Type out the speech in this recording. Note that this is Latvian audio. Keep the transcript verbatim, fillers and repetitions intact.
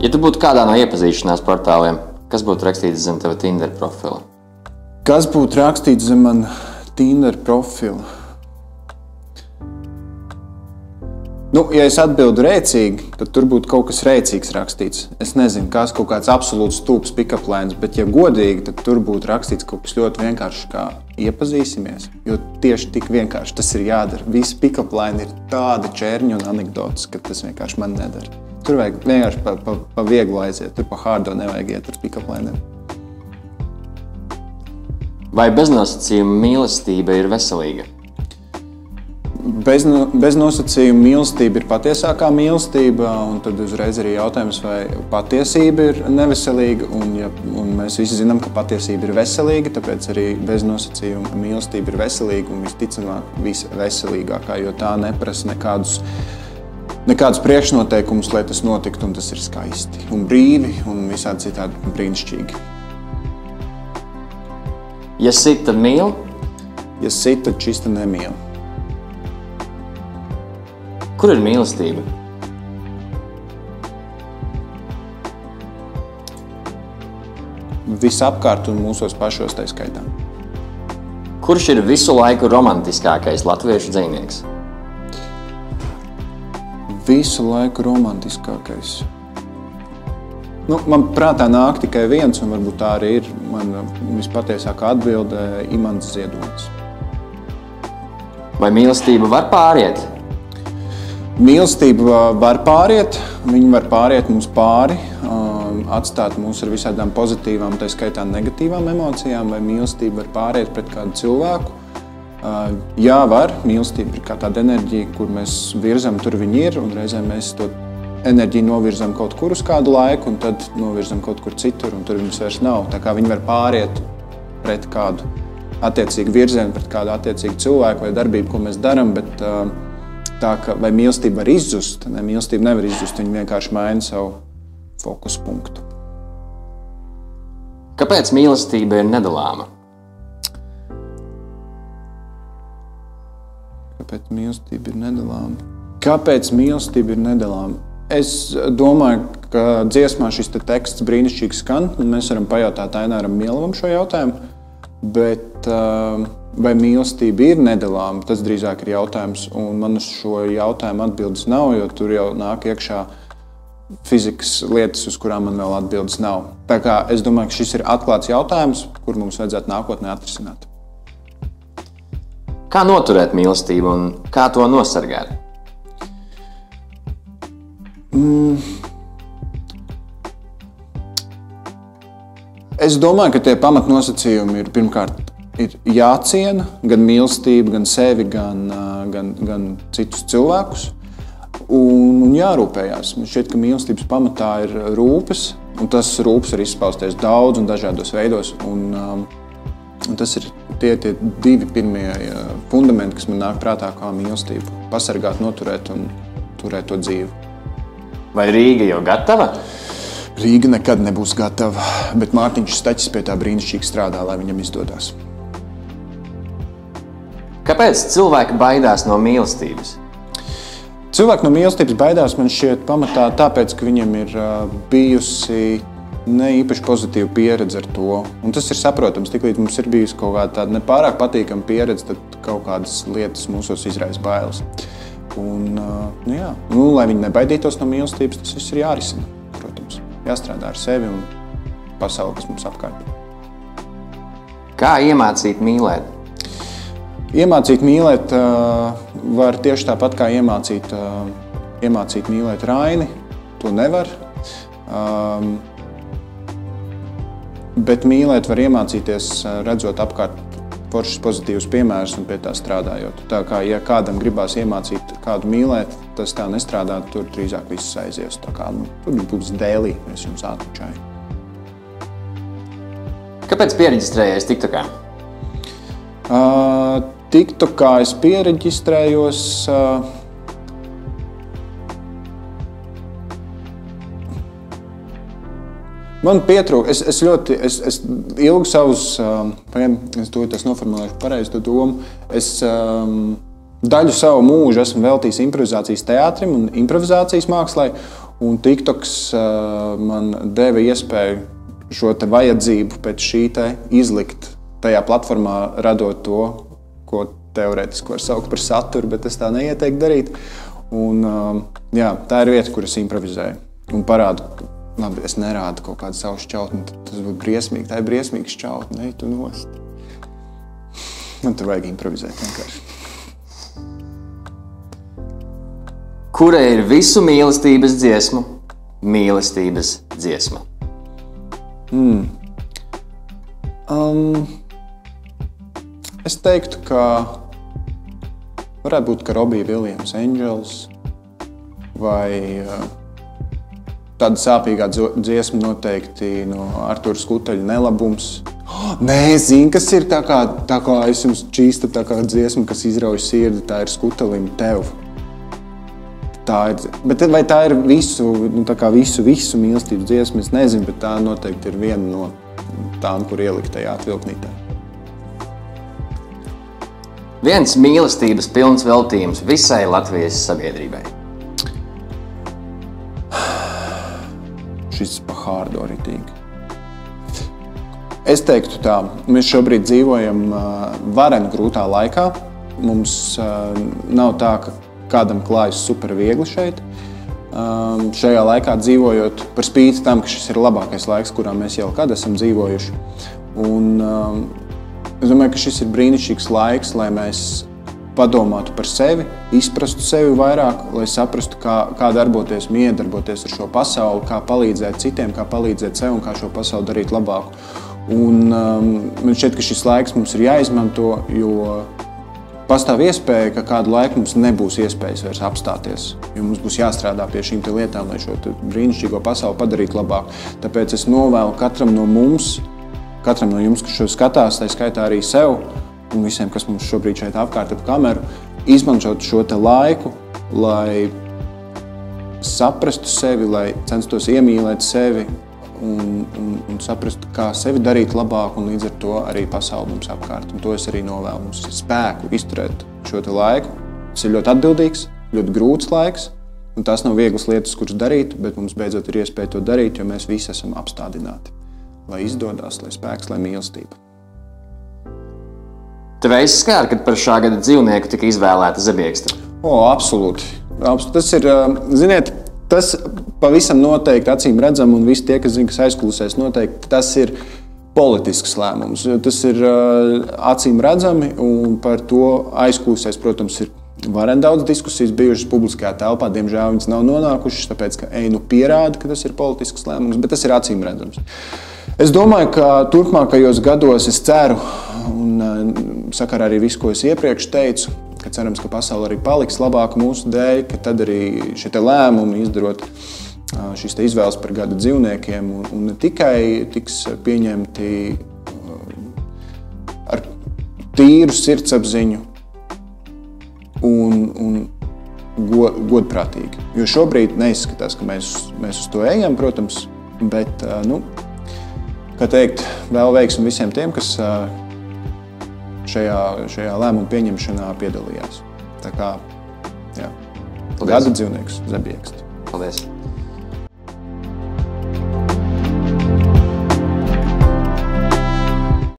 Ja tu būtu kādā no iepazīšanās portāliem, kas būtu rakstīts zem tava Tinder profila? Kas būtu rakstīts zem man Tinder profila? Nu, ja es atbildu rēcīgi, tad tur būtu kaut kas rēcīgs rakstīts. Es nezinu, kas kaut kāds absolūts stulbs pick-up lines, bet ja godīgi, tad tur būtu rakstīts kaut kas ļoti vienkāršs, kā iepazīsimies. Jo tieši tik vienkārši tas ir jādara. Visi pick-up line ir tāda čērņa un anekdotas, ka tas vienkārši man nedara. Tur vajag vienkārši pa, pa, pa vieglu aiziet, tur pa hardo nevajag iet ar pick-up line. Vai beznosacījuma mīlestība ir veselīga? Bez, bez nosacījuma mīlestība ir patiesākā mīlestība, un tad uzreiz arī jautājums, vai patiesība ir neveselīga, un, ja, un mēs visi zinām, ka patiesība ir veselīga, tāpēc arī bez nosacījuma mīlestība ir veselīga un visticamāk visveselīgākā, jo tā neprasa nekādus, nekādus priekšnoteikumus, lai tas notiktu, un tas ir skaisti, un brīvi, un visādi citādi brīnišķīgi. Ja sit, tad mīl? Ja sit, tad čista nemīl. Kur ir mīlestība? Visapkārt un mūsos pašos tai skaitā. Kurš ir visu laiku romantiskākais latviešu dzejnieks? Visu laiku romantiskākais. Nu, man prātā nāk tikai viens, un varbūt tā arī ir mana vispatiesākā atbilde – Imants Ziedonis. Vai mīlestība var pāriet? Mīlestība var pāriet, viņa var pāriet mums pāri, atstāt mūs ar visādām pozitīvām, tā skaitā negatīvām emocijām, vai mīlestība var pāriet pret kādu cilvēku. Jā, var. Mīlestība ir kā tāda enerģija, kur mēs virzam, tur viņi ir, un reizēm mēs to enerģiju novirzam kaut kur uz kādu laiku, un tad novirzam kaut kur citur, un tur viņas vairs nav. Tā kā viņi var pāriet pret kādu attiecīgu virzienu, pret kādu attiecīgu cilvēku vai darbību, ko mēs daram, bet tā, ka vai mīlestība var izzust, ne, mīlestība nevar izzust, viņa vienkārši maina savu fokus punktu. Kāpēc mīlestība ir nedalāma? Kāpēc mīlestība ir nedalāma? Kāpēc mīlestība ir nedalāma? Es domāju, ka dziesmā šis te teksts brīnišķīgi skan, un mēs varam pajautāt Aināram Mielavam šo jautājumu, bet uh, vai mīlestība ir nedalāma, tas drīzāk ir jautājums, un man uz šo jautājumu atbildes nav, jo tur jau nāk iekšā fizikas lietas, uz kurām man vēl atbildes nav. Tā kā es domāju, ka šis ir atklāts jautājums, kur mums vajadzētu nākotnē atrisināt. Kā noturēt mīlestību un kā to nosargāt? Mm. Es domāju, ka tie pamatnosacījumi ir pirmkārt ir jāciena gan mīlestība, gan sevi, gan, gan, gan citus cilvēkus un, un jārūpējās. Man šķiet, ka mīlestības pamatā ir rūpes, un tas rūpes ir izpausties daudz un dažādos veidos. Un, un tas ir tie, tie divi pirmie fundamenti, kas man nāk prātā kā mīlestību. Pasargāt, noturēt un turēt to dzīvi. Vai Rīga jau gatava? Rīga nekad nebūs gatava, bet Mārtiņš Staķis pie tā brīnišķīgi strādā, lai viņam izdodās. Kāpēc cilvēki baidās no mīlestības? Cilvēki no mīlestības baidās, man šķiet, pamatā tāpēc, ka viņiem ir bijusi ne īpaši pozitīva pieredze ar to. Un tas ir saprotams, tiklīdz mums ir bijusi kaut kāda tāda nepārāk patīkama pieredze, tad kaut kādas lietas mūsos izraisa bailes. Un, nu jā, nu, lai viņi nebaidītos no mīlestības, tas viss ir jārisina, protams. Jāstrādā ar sevi un pasauli, kas mums apkārt. Kā iemācīt mīlēt? Iemācīt mīlēt uh, var tieši tāpat, kā iemācīt, uh, iemācīt mīlēt Raini. To nevar. Um, bet mīlēt var iemācīties, uh, redzot apkārt foršas pozitīvas piemērus un pie tā strādājot. Tā kā, ja kādam gribās iemācīt kādu mīlēt, tas tā nestrādā, tur drīzāk viss aizies. Tā kā, nu, tur būs dēlī, es jums atličāju. Kāpēc piereģistrējies TikTokā? Uh, TikTokā es piereģistrējos. Uh, Man pietrūk, es, es ļoti, es, es ilgu savus, um, es to tas noformulēšu pareizi to domu, es um, daļu savu mūžu esmu veltījis improvizācijas teātrim un improvizācijas mākslai, un TikToks uh, man deva iespēju šo te vajadzību pēc šī te izlikt tajā platformā, radot to, ko teorētiski var saukt par saturu, bet es tā neieteiktu darīt. Un, uh, jā, tā ir vieta, kur es improvizēju un parādu, ka labi, es nerādu kaut kādu savu šķautni, tas būtu briesmīgi, tā ir briesmīga šķautne, ej tu nost. Man te vajag improvizēt vienkārši. Kura ir visu mīlestības dziesmu, mīlestības dziesma? Mm. Um, es teiktu, ka varētu būt, ka Robbie Williams Angels vai uh, tāda sāpīgā dziesma noteikti no Artura Skuteļa Nelabums. Oh, nē, zinu, kas ir tā kā, tā kā es jums čīstu tā kā dziesma, kas izrauj sirdi, tā ir Skutelim Tev. Tā ir, bet vai tā ir visu, nu, tā kā visu, visu mīlestības dziesmu, es nezinu, bet tā noteikti ir viena no tām, kur ielikt tajā atvilknītē. Viens mīlestības pilns veltījums visai Latvijas sabiedrībai. Šis pa hārdo ritīgi. Es teiktu tā, mēs šobrīd dzīvojam uh, varen grūtā laikā. Mums uh, nav tā, ka kādam klājas super viegli šeit. Um, šajā laikā dzīvojot par spīti tam, ka šis ir labākais laiks, kurā mēs jau kad esam dzīvojuši. Un um, es domāju, ka šis ir brīnišķīgs laiks, lai mēs padomātu par sevi, izprastu sevi vairāk, lai saprastu, kā, kā darboties, miedarboties ar šo pasauli, kā palīdzēt citiem, kā palīdzēt sev un kā šo pasauli darīt labāku. Un um, man šķiet, ka šis laiks mums ir jāizmanto, jo pastāv iespēja, ka kādu laiku mums nebūs iespējas vairs apstāties, jo mums būs jāstrādā pie šīm te lietām, lai šo brīnišķīgo pasauli padarītu labāku. Tāpēc es novēlu katram no mums, katram no jums, kas šo skatās, tā skaitā arī sev, un visiem, kas mums šobrīd šeit apkārt ap kameru, izmantot šo te laiku, lai saprastu sevi, lai censtos iemīlēt sevi un, un, un saprastu, kā sevi darīt labāk, un līdz ar to arī pasauli mums apkārt. Un to es arī novēlu mums spēku izturēt šo te laiku. Tas ir ļoti atbildīgs, ļoti grūts laiks, un tās nav vieglas lietas, kuras darīt, bet mums beidzot ir iespēja to darīt, jo mēs visi esam apstādināti. Lai izdodās, lai spēks, lai mīlestība. Tev esi skāri, kad par šā gada dzīvnieku tika izvēlēta Zebieksta? O, absolūti. absolūti. Tas ir, ziniet, tas pavisam noteikti acīm redzam, un visi tie, kas zina, kas aizkulisēs noteikti, tas ir politisks lēmums. Tas ir acīm redzami, un par to aizkulisēs, protams, ir varen daudz diskusijas bijušas publiskajā telpā. Diemžēl viņas nav nonākušas, tāpēc, ka ej, nu pierāda, ka tas ir politisks lēmums, bet tas ir acīm redzams. Es domāju, ka turpmākajos gados es ceru, un sakarā arī visu, ko es iepriekš teicu, ka cerams, ka pasaule arī paliks labāka mūsu dēļ, ka tad arī šie te lēmumi izdarot šīs te izvēles par gada dzīvniekiem un, un ne tikai tiks pieņemti ar tīru sirdsapziņu un, un god, godprātīgi. Jo šobrīd neizskatās, ka mēs, mēs uz to ejam, protams, bet, nu, kā teikt, vēl veiksim visiem tiem, kas šajā, šajā lēmumu pieņemšanā piedalījās. Tā kā, jā, gada dzīvnieks Zebieksta. Paldies!